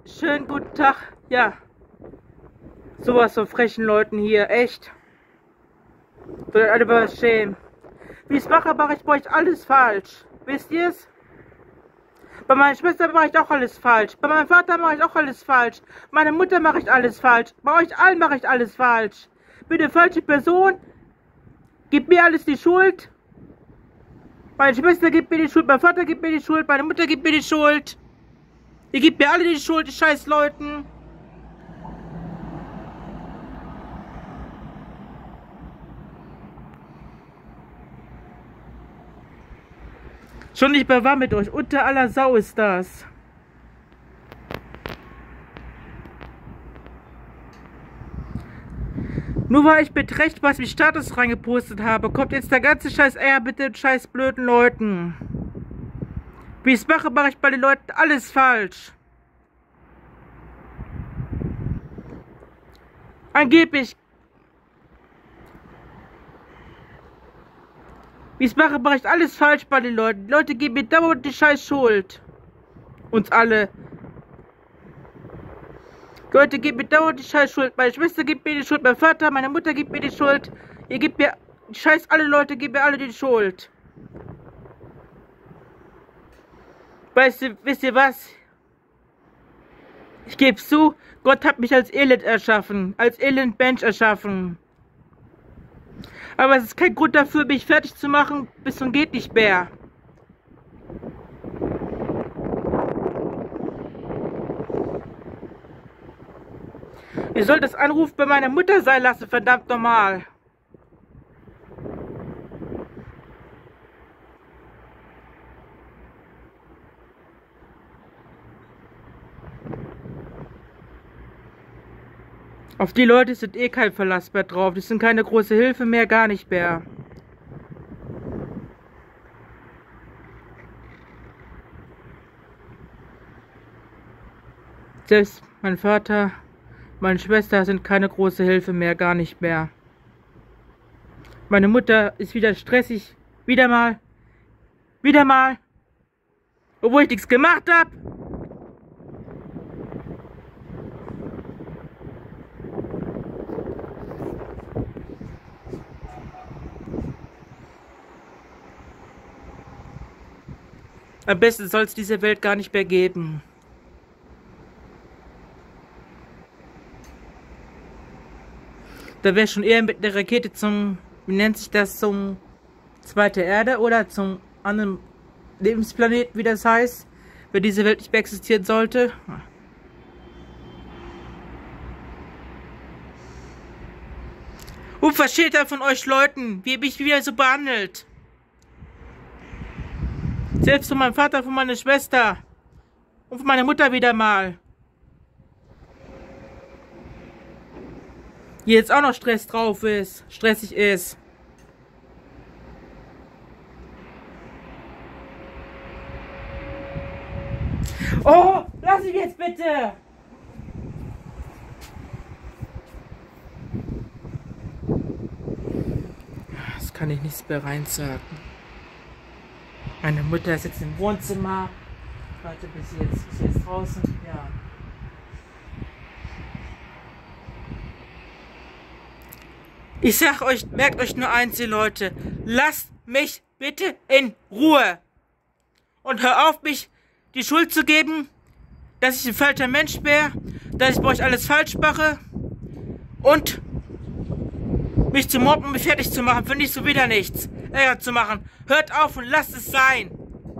Schönen guten Tag. Ja, sowas von frechen Leuten hier, echt. Solltet alle mal was schämen. Wie ich es mache ich bei euch alles falsch. Wisst ihr es? Bei meiner Schwester mache ich auch alles falsch. Bei meinem Vater mache ich auch alles falsch. Meine Mutter mache ich alles falsch. Bei euch allen mache ich alles falsch. Bin eine falsche Person. Gebt mir alles die Schuld. Meine Schwester gibt mir die Schuld. Mein Vater gibt mir die Schuld. Meine Mutter gibt mir die Schuld. Ihr gebt mir alle die Schuld, die scheiß Leuten. Schon nicht mehr wahr mit euch. Unter aller Sau ist das. Nur weil ich mit Recht was mit Status reingepostet habe, kommt jetzt der ganze scheiß Ärger mit den scheiß blöden Leuten. Wie ich es mache ich bei den Leuten alles falsch. Angeblich. Wie ich es mache ich alles falsch bei den Leuten. Die Leute geben mir dauernd die scheiß Schuld. Uns alle. Die Leute geben mir dauernd die scheiß Schuld. Meine Schwester gibt mir die Schuld, mein Vater, meine Mutter gibt mir die Schuld. Ihr gebt mir, scheiß alle Leute geben mir alle die Schuld. Wisst ihr was? Ich gebe zu, Gott hat mich als Elend erschaffen, als Elendmensch erschaffen. Aber es ist kein Grund dafür, mich fertig zu machen, bis zum geht nicht mehr. Ihr sollt das Anruf bei meiner Mutter sein lassen, verdammt normal. Auf die Leute sind eh kein Verlass mehr drauf. Die sind keine große Hilfe mehr, gar nicht mehr. Selbst mein Vater, meine Schwester sind keine große Hilfe mehr, gar nicht mehr. Meine Mutter ist wieder stressig. Wieder mal. Wieder mal. Obwohl ich nichts gemacht habe. Am besten soll es diese Welt gar nicht mehr geben. Da wäre schon eher mit einer Rakete zum, wie nennt sich das, zum zweite Erde oder zum anderen Lebensplaneten, wie das heißt, wenn diese Welt nicht mehr existieren sollte. Und versteht ihr von euch Leuten, wie ihr mich wieder so behandelt? Selbst von meinem Vater, von meiner Schwester und von meiner Mutter wieder mal. Die jetzt auch noch stressig ist. Oh, lass ihn jetzt bitte! Das kann ich nichts mehr reinsagen. Meine Mutter ist jetzt im Wohnzimmer. Warte, bis sie jetzt draußen. Ja. Ich sag euch, merkt euch nur eins, ihr Leute. Lasst mich bitte in Ruhe. Und hör auf, mich die Schuld zu geben, dass ich ein falscher Mensch wäre, dass ich bei euch alles falsch mache. Und mich zu mobben und mich fertig zu machen, finde ich so wieder nichts. Ärger zu machen. Hört auf und lasst es sein.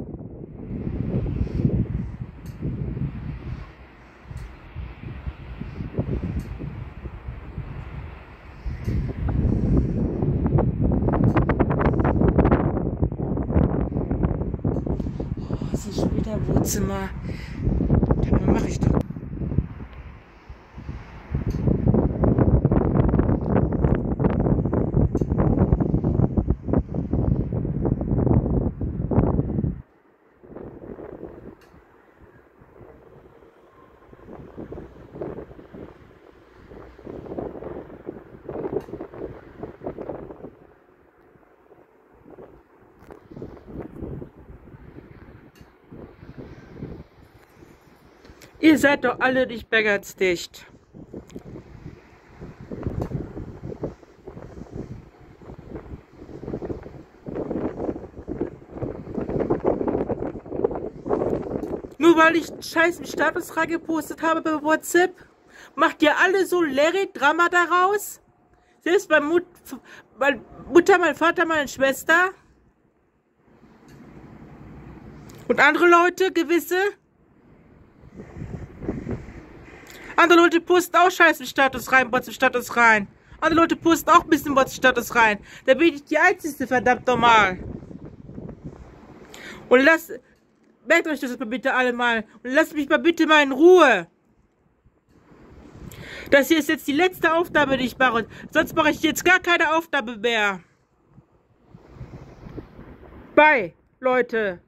Oh, es ist schon wieder Wohnzimmer. Dann mache ich doch. Ihr seid doch alle nicht mehr ganz dicht. Nur weil ich einen scheiß Status reingepostet habe bei WhatsApp, macht ihr alle so Larry-Drama daraus? Selbst meine Mutter, mein Vater, meine Schwester? Und andere Leute, gewisse? Andere Leute posten auch scheiß Status rein, WhatsApp-Status rein. Andere Leute posten auch ein bisschen WhatsApp-Status rein. Da bin ich die Einzige, verdammt normal. Und merkt euch das mal bitte alle mal. Und lasst mich mal bitte mal in Ruhe. Das hier ist jetzt die letzte Aufnahme, die ich mache. Sonst mache ich jetzt gar keine Aufnahme mehr. Bye, Leute.